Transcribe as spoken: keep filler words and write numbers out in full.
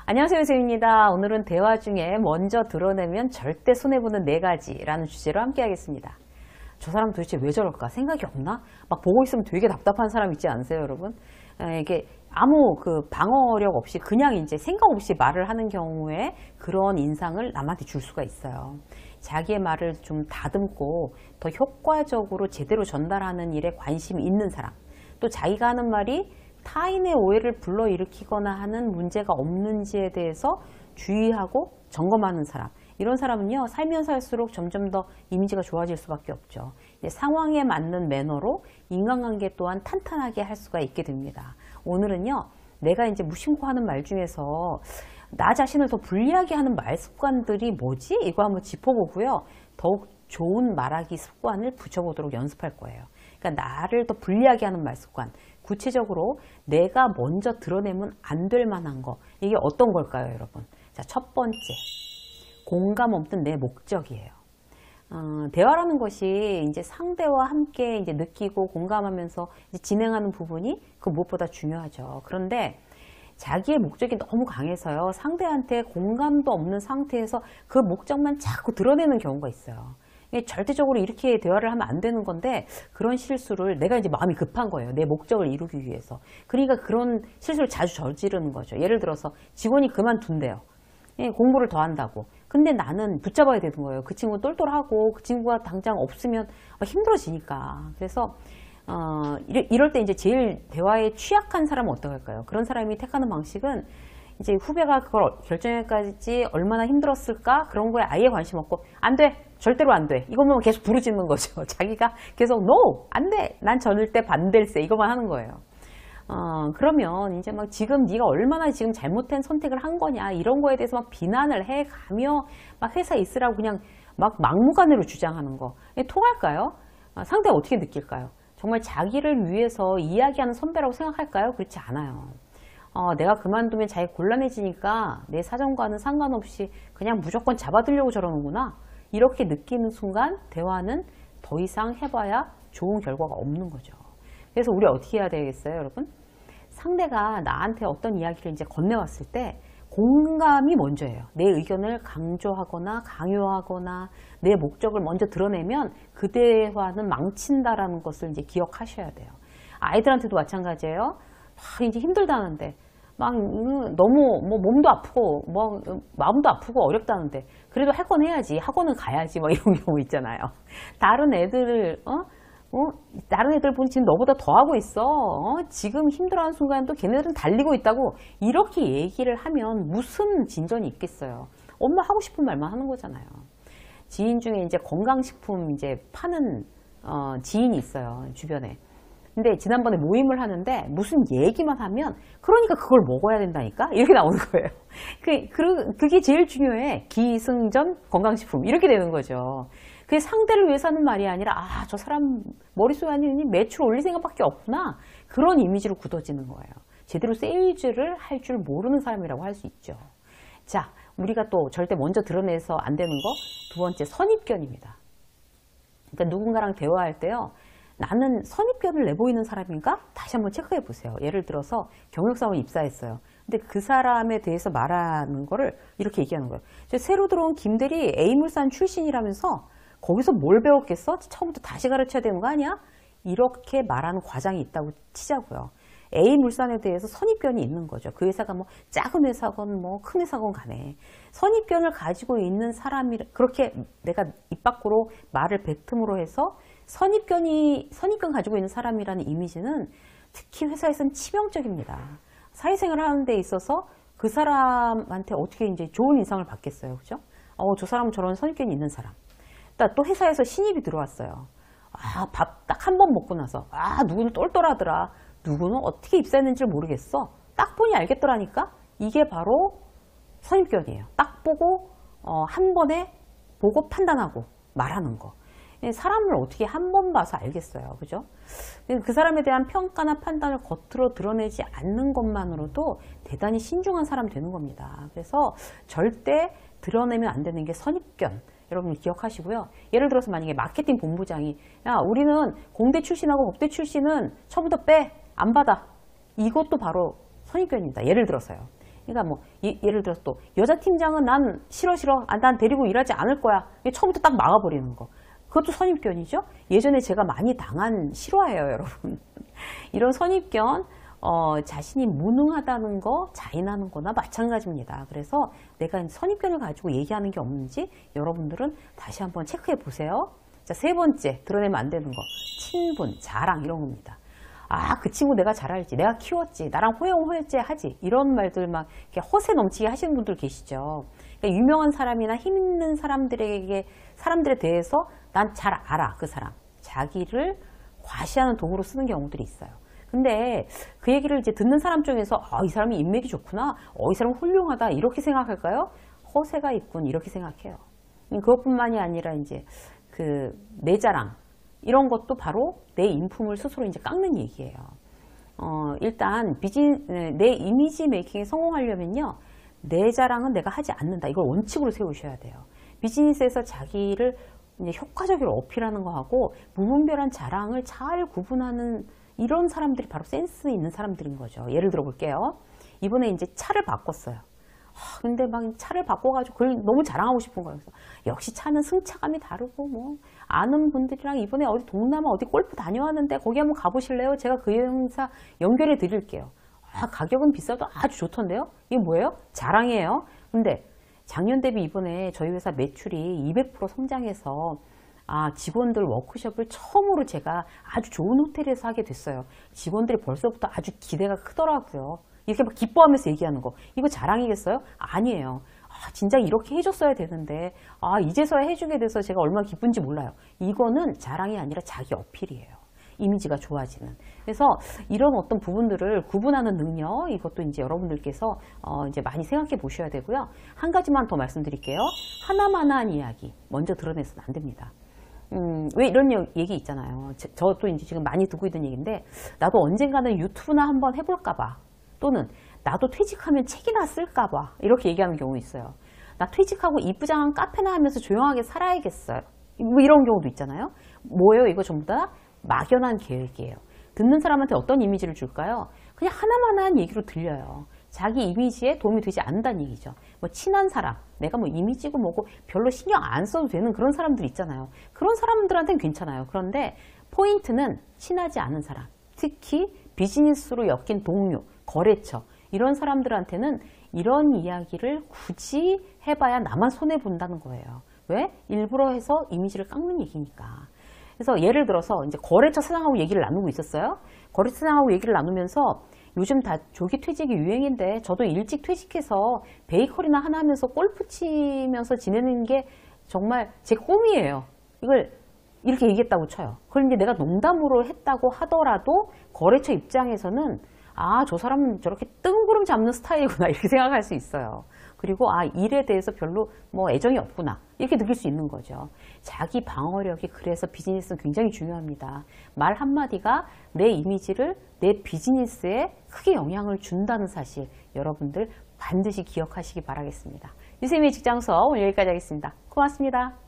안녕하세요, 세입니다. 오늘은 대화 중에 먼저 드러내면 절대 손해보는 네 가지라는 주제로 함께 하겠습니다. 저 사람 도대체 왜 저럴까? 생각이 없나? 막 보고 있으면 되게 답답한 사람 있지 않으세요, 여러분? 이게 아무 그 방어력 없이 그냥 이제 생각 없이 말을 하는 경우에 그런 인상을 남한테 줄 수가 있어요. 자기의 말을 좀 다듬고 더 효과적으로 제대로 전달하는 일에 관심이 있는 사람, 또 자기가 하는 말이 타인의 오해를 불러일으키거나 하는 문제가 없는지에 대해서 주의하고 점검하는 사람, 이런 사람은요 살면 살수록 점점 더 이미지가 좋아질 수밖에 없죠. 상황에 맞는 매너로 인간관계 또한 탄탄하게 할 수가 있게 됩니다. 오늘은요 내가 이제 무심코 하는 말 중에서 나 자신을 더 불리하게 하는 말 습관들이 뭐지? 이거 한번 짚어보고요. 더욱 좋은 말하기 습관을 붙여보도록 연습할 거예요. 그러니까 나를 더 불리하게 하는 말 습관. 구체적으로 내가 먼저 드러내면 안 될 만한 거. 이게 어떤 걸까요, 여러분? 자, 첫 번째. 공감 없는 내 목적이에요. 어, 대화라는 것이 이제 상대와 함께 이제 느끼고 공감하면서 이제 진행하는 부분이 그 무엇보다 중요하죠. 그런데 자기의 목적이 너무 강해서요. 상대한테 공감도 없는 상태에서 그 목적만 자꾸 드러내는 경우가 있어요. 절대적으로 이렇게 대화를 하면 안 되는 건데 그런 실수를 내가 이제 마음이 급한 거예요. 내 목적을 이루기 위해서. 그러니까 그런 실수를 자주 저지르는 거죠. 예를 들어서 직원이 그만둔대요. 공부를 더 한다고. 근데 나는 붙잡아야 되는 거예요. 그 친구 똘똘하고 그 친구가 당장 없으면 힘들어지니까. 그래서 어, 이럴 때 이제 제일 대화에 취약한 사람은 어떡할까요? 그런 사람이 택하는 방식은 이제 후배가 그걸 결정하기까지 얼마나 힘들었을까? 그런 거에 아예 관심 없고 안 돼! 절대로 안 돼! 이것만 계속 부르짖는 거죠. 자기가 계속 No! 안 돼! 난 절대 반댈세! 이것만 하는 거예요. 어, 그러면 이제 막 지금 네가 얼마나 지금 잘못된 선택을 한 거냐 이런 거에 대해서 막 비난을 해가며 막 회사에 있으라고 그냥 막 막무가내로 주장하는 거 통할까요? 어, 상대가 어떻게 느낄까요? 정말 자기를 위해서 이야기하는 선배라고 생각할까요? 그렇지 않아요. 어, 내가 그만두면 자기 곤란해지니까 내 사정과는 상관없이 그냥 무조건 잡아들려고 저러는구나. 이렇게 느끼는 순간 대화는 더 이상 해봐야 좋은 결과가 없는 거죠. 그래서 우리 어떻게 해야 되겠어요, 여러분? 상대가 나한테 어떤 이야기를 이제 건네왔을 때 공감이 먼저예요. 내 의견을 강조하거나 강요하거나 내 목적을 먼저 드러내면 그 대화는 망친다라는 것을 이제 기억하셔야 돼요. 아이들한테도 마찬가지예요. 막 이제 힘들다는데 막 너무 뭐 몸도 아프고 뭐 마음도 아프고 어렵다는데 그래도 할 건 해야지, 학원은 가야지 뭐 이런 경우 있잖아요. 다른 애들을 어? 어? 다른 애들 보니 지금 너보다 더 하고 있어. 어? 지금 힘들어하는 순간도 걔네들은 달리고 있다고 이렇게 얘기를 하면 무슨 진전이 있겠어요. 엄마 하고 싶은 말만 하는 거잖아요. 지인 중에 이제 건강식품 이제 파는 어, 지인이 있어요, 주변에. 근데 지난번에 모임을 하는데 무슨 얘기만 하면 그러니까 그걸 먹어야 된다니까 이렇게 나오는 거예요. 그, 그, 그게 제일 중요해. 기승전 건강식품 이렇게 되는 거죠. 그게 상대를 위해서 하는 말이 아니라 아, 저 사람 머릿속에 아니 매출 올릴 생각밖에 없구나. 그런 이미지로 굳어지는 거예요. 제대로 세일즈를 할 줄 모르는 사람이라고 할 수 있죠. 자, 우리가 또 절대 먼저 드러내서 안 되는 거 두 번째 선입견입니다. 그러니까 누군가랑 대화할 때요. 나는 선입견을 내보이는 사람인가? 다시 한번 체크해 보세요. 예를 들어서 경력사원에 입사했어요. 근데 그 사람에 대해서 말하는 거를 이렇게 얘기하는 거예요. 새로 들어온 김대리 A물산 출신이라면서 거기서 뭘 배웠겠어? 처음부터 다시 가르쳐야 되는 거 아니야? 이렇게 말하는 과장이 있다고 치자고요. A물산에 대해서 선입견이 있는 거죠. 그 회사가 뭐 작은 회사건 뭐 큰 회사건 간에 선입견을 가지고 있는 사람이 그렇게 내가 입 밖으로 말을 뱉음으로 해서 선입견이 선입견 가지고 있는 사람이라는 이미지는 특히 회사에서는 치명적입니다. 사회생활 하는 데 있어서 그 사람한테 어떻게 이제 좋은 인상을 받겠어요, 그죠? 어, 저 사람은 저런 선입견이 있는 사람. 또 회사에서 신입이 들어왔어요. 아, 밥 딱 한 번 먹고 나서 아, 누구는 똘똘하더라. 누구는 어떻게 입사했는지 모르겠어. 딱 보니 알겠더라니까. 이게 바로 선입견이에요. 딱 보고 어, 한 번에 보고 판단하고 말하는 거. 사람을 어떻게 한 번 봐서 알겠어요. 그죠? 그 사람에 대한 평가나 판단을 겉으로 드러내지 않는 것만으로도 대단히 신중한 사람 되는 겁니다. 그래서 절대 드러내면 안 되는 게 선입견. 여러분 기억하시고요. 예를 들어서 만약에 마케팅 본부장이 야, 우리는 공대 출신하고 법대 출신은 처음부터 빼. 안 받아. 이것도 바로 선입견입니다. 예를 들어서요. 그러니까 뭐 예, 예를 들어서 또 여자 팀장은 난 싫어 싫어 아, 난 데리고 일하지 않을 거야. 처음부터 딱 막아버리는 거. 그것도 선입견이죠. 예전에 제가 많이 당한 실화예요, 여러분. 이런 선입견, 어, 자신이 무능하다는 거, 자인하는 거나 마찬가지입니다. 그래서 내가 선입견을 가지고 얘기하는 게 없는지 여러분들은 다시 한번 체크해 보세요. 자, 세 번째, 드러내면 안 되는 거. 친분, 자랑, 이런 겁니다. 아, 그 친구 내가 잘 알지. 내가 키웠지. 나랑 호영호일제 하지. 이런 말들 막 이렇게 허세 넘치게 하시는 분들 계시죠. 그러니까 유명한 사람이나 힘 있는 사람들에게, 사람들에 대해서 난 잘 알아. 그 사람. 자기를 과시하는 도구로 쓰는 경우들이 있어요. 근데 그 얘기를 이제 듣는 사람 중에서 아, 이 사람이 인맥이 좋구나. 어, 이 사람 훌륭하다. 이렇게 생각할까요? 허세가 있군. 이렇게 생각해요. 그것뿐만이 아니라 이제 그 내 자랑. 이런 것도 바로 내 인품을 스스로 이제 깎는 얘기예요. 어, 일단 비즈니, 내 이미지 메이킹에 성공하려면요. 내 자랑은 내가 하지 않는다. 이걸 원칙으로 세우셔야 돼요. 비즈니스에서 자기를 이제 효과적으로 어필하는 거하고 무분별한 자랑을 잘 구분하는 이런 사람들이 바로 센스 있는 사람들인 거죠. 예를 들어 볼게요. 이번에 이제 차를 바꿨어요. 아, 근데 막 차를 바꿔가지고 그걸 너무 자랑하고 싶은 거예요. 그래서 역시 차는 승차감이 다르고 뭐 아는 분들이랑 이번에 어디 동남아 어디 골프 다녀왔는데 거기 한번 가보실래요? 제가 그 여행사 연결해 드릴게요. 아, 가격은 비싸도 아주 좋던데요? 이게 뭐예요? 자랑이에요. 근데 작년 대비 이번에 저희 회사 매출이 이백 퍼센트 성장해서 아, 직원들 워크숍을 처음으로 제가 아주 좋은 호텔에서 하게 됐어요. 직원들이 벌써부터 아주 기대가 크더라고요. 이렇게 막 기뻐하면서 얘기하는 거. 이거 자랑이겠어요? 아니에요. 아, 진작 이렇게 해줬어야 되는데, 아, 이제서야 해주게 돼서 제가 얼마나 기쁜지 몰라요. 이거는 자랑이 아니라 자기 어필이에요. 이미지가 좋아지는. 그래서 이런 어떤 부분들을 구분하는 능력, 이것도 이제 여러분들께서 어, 이제 많이 생각해 보셔야 되고요. 한 가지만 더 말씀드릴게요. 하나만한 이야기 먼저 드러내서는 안 됩니다. 음, 왜 이런 얘기 있잖아요. 저, 저도 이제 지금 많이 듣고 있는 얘기인데, 나도 언젠가는 유튜브나 한번 해볼까봐. 또는 나도 퇴직하면 책이나 쓸까봐. 이렇게 얘기하는 경우 있어요. 나 퇴직하고 이쁘장한 카페나 하면서 조용하게 살아야겠어요. 뭐 이런 경우도 있잖아요. 뭐예요? 이거 전부 다 막연한 계획이에요. 듣는 사람한테 어떤 이미지를 줄까요? 그냥 하나만한 얘기로 들려요. 자기 이미지에 도움이 되지 않는다는 얘기죠. 뭐 친한 사람, 내가 뭐 이미지고 뭐고 별로 신경 안 써도 되는 그런 사람들 있잖아요. 그런 사람들한테는 괜찮아요. 그런데 포인트는 친하지 않은 사람, 특히 비즈니스로 엮인 동료, 거래처 이런 사람들한테는 이런 이야기를 굳이 해봐야 나만 손해본다는 거예요. 왜? 일부러 해서 이미지를 깎는 얘기니까. 그래서 예를 들어서 이제 거래처 사장하고 얘기를 나누고 있었어요. 거래처 사장하고 얘기를 나누면서 요즘 다 조기 퇴직이 유행인데 저도 일찍 퇴직해서 베이커리나 하나 하면서 골프 치면서 지내는 게 정말 제 꿈이에요. 이걸 이렇게 얘기했다고 쳐요. 그런데 내가 농담으로 했다고 하더라도 거래처 입장에서는 아, 저 사람은 저렇게 뜬구름 잡는 스타일이구나 이렇게 생각할 수 있어요. 그리고 아, 일에 대해서 별로 뭐 애정이 없구나 이렇게 느낄 수 있는 거죠. 자기 방어력이 그래서 비즈니스는 굉장히 중요합니다. 말 한마디가 내 이미지를 내 비즈니스에 크게 영향을 준다는 사실 여러분들 반드시 기억하시기 바라겠습니다. 유세미의 직장서 오늘 여기까지 하겠습니다. 고맙습니다.